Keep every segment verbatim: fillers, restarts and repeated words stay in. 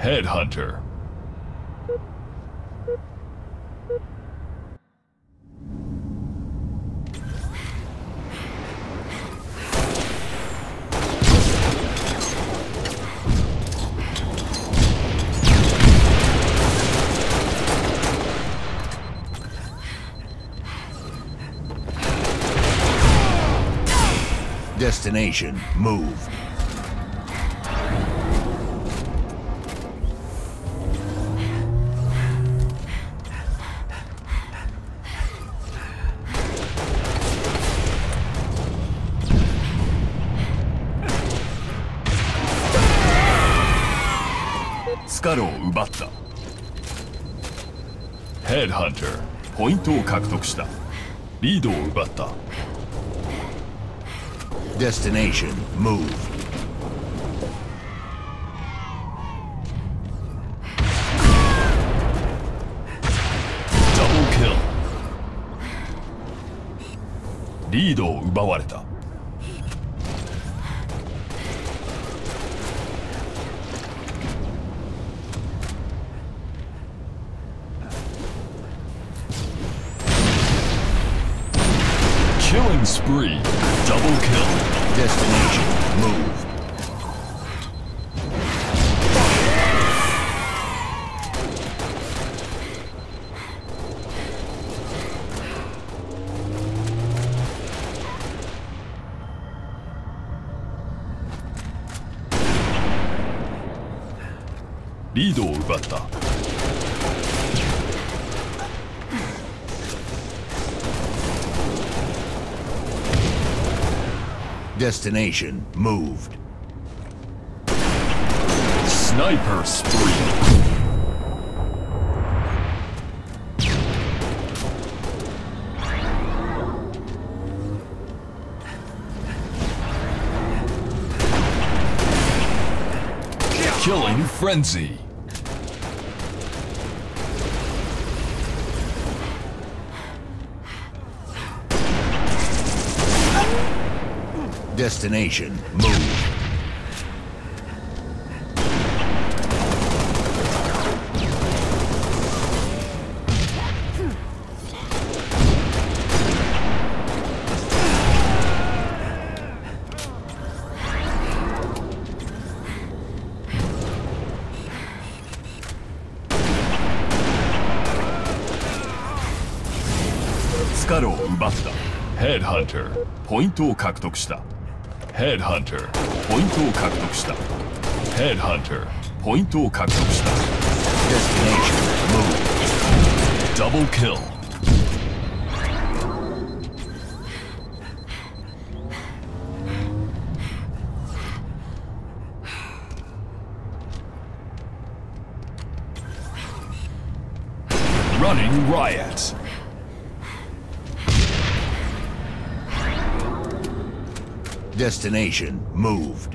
Headhunter. Destination moved. Skull を奪った。Headhunter ポイントを獲得した。リードを奪った。 Destination moved. Double kill. リードを奪われた。Killing spree. Double kill. Destination moved. Lead を奪った。 Destination moved. Sniper spree. Killing frenzy. Destination moved. Skull を奪った。Headhunter ポイントを獲得した。Headhunter ポイントを獲得した。Headhunter ポイントを獲得した。 Destination moved. Double kill. Running riot. Destination moved.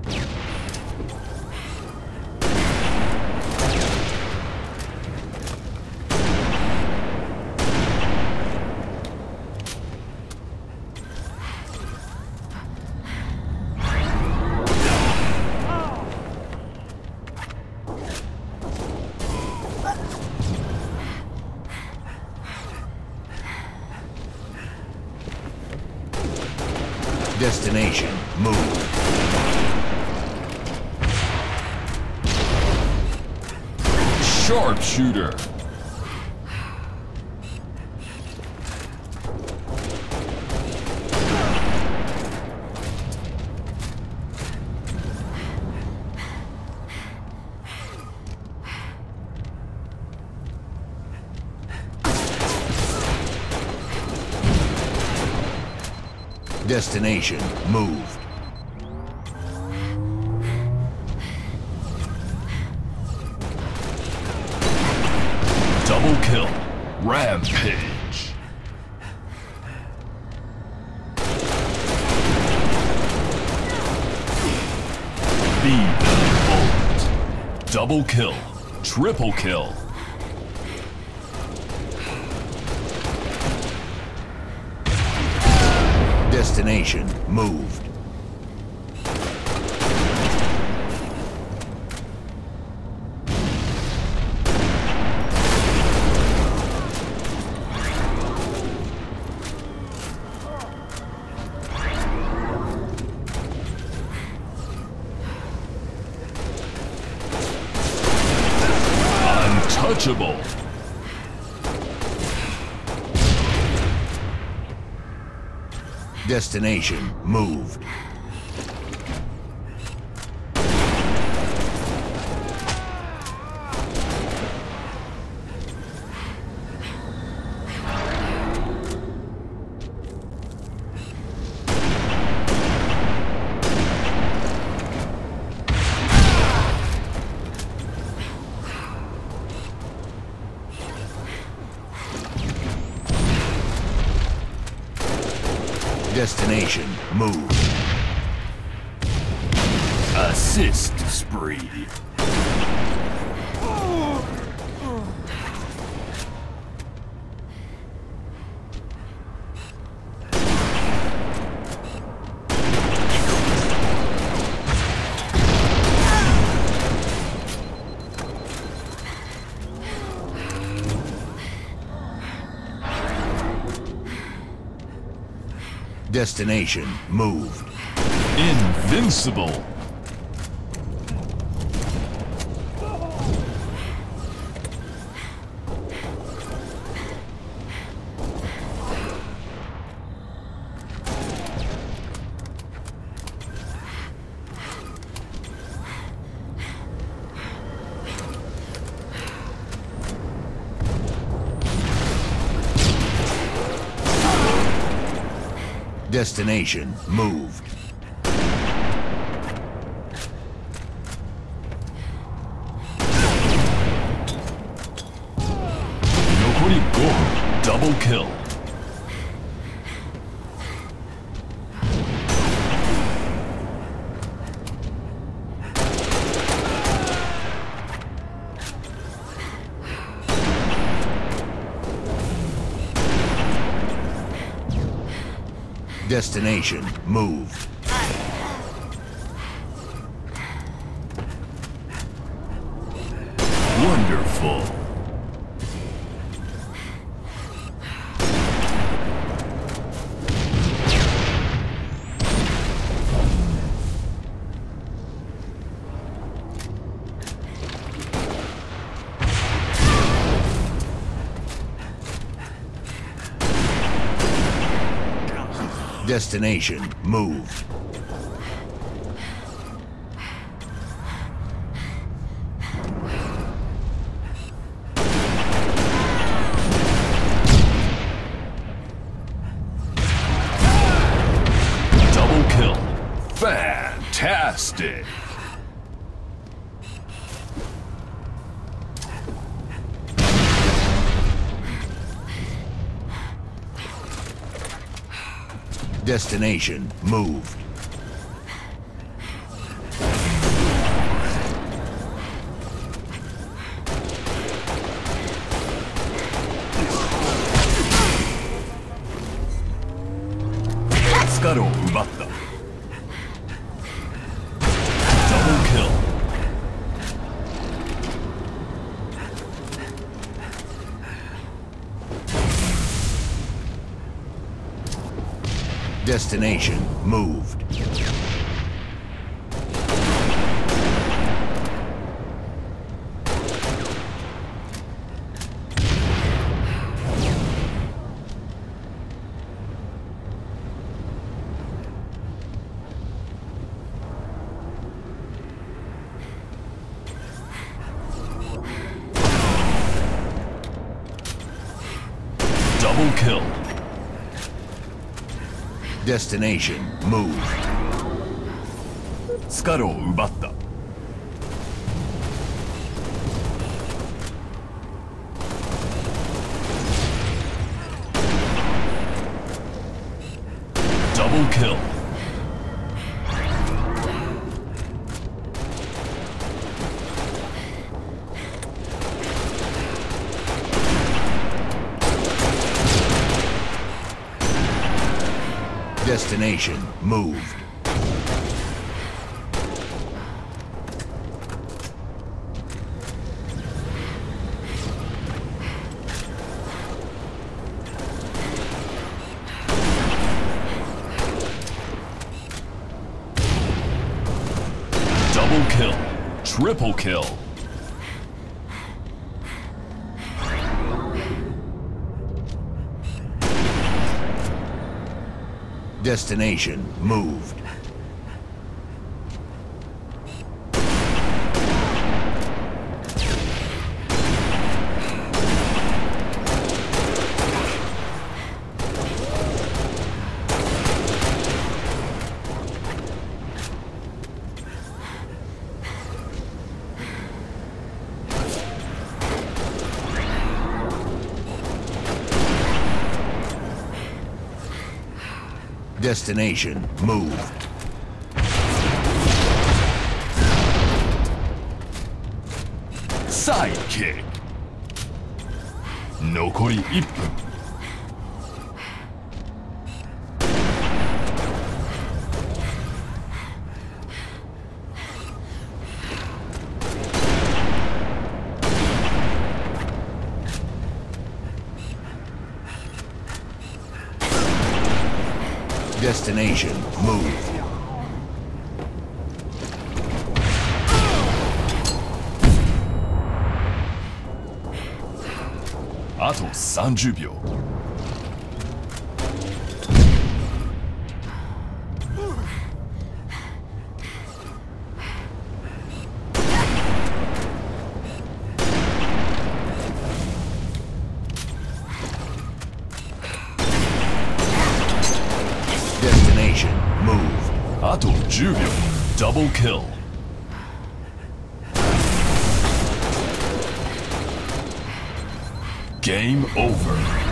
Destination moved. Sharpshooter. Destination moved. Double kill. Rampage. Beam bolt. Double kill. Triple kill. Destination moved. Untouchable. Destination moved. Destination moved. Assist spree. Destination moved. Invincible. Destination moved. Nokori go. Double kill. Destination moved. Wonderful. Destination moved. Double kill. Fantastic. Destination moved. Scuttle Ubatta. Double kill. Destination moved. Double kill. Destination moved. Scuttle Ubatta. Double kill. Destination moved. Double kill. Triple kill. Destination moved. Destination moved. Sidekick. 残りいっぷん。 Destination moved. あとさんじゅうびょう。 Destination moved. あとじゅうびょう。ダブルキル。Game over.